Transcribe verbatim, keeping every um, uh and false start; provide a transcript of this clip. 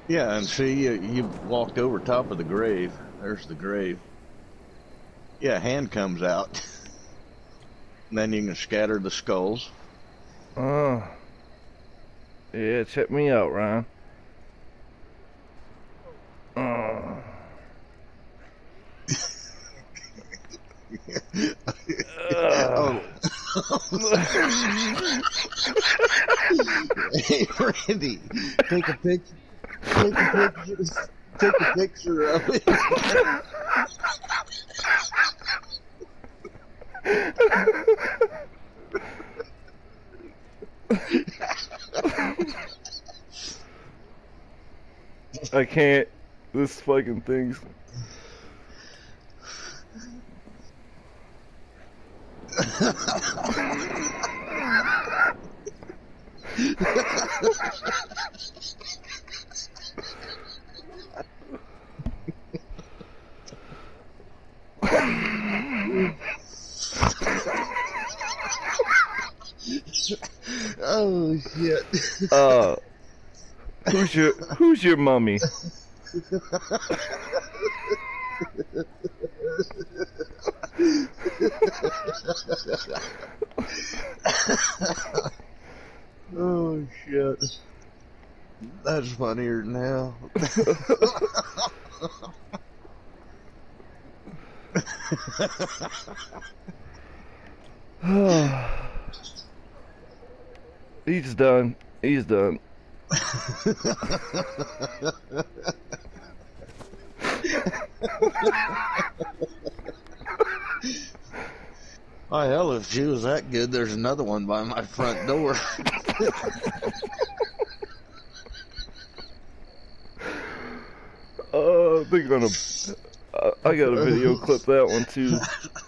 Yeah, and see, you, you walked over top of the grave. There's the grave. Yeah, hand comes out. And then you can scatter the skulls. Uh, yeah, check me out, Ryan. Uh, uh. Oh, hey, Randy, take a picture. Take a picture. Take a picture of it. I can't. This fucking thing's. Oh shit. Uh, who's your who's your mummy? Oh shit. That's funnier than hell. He's done. He's done. Oh hell, if she was that good, there's another one by my front door. Uh, they're gonna. Uh, I gotta video clip that one too.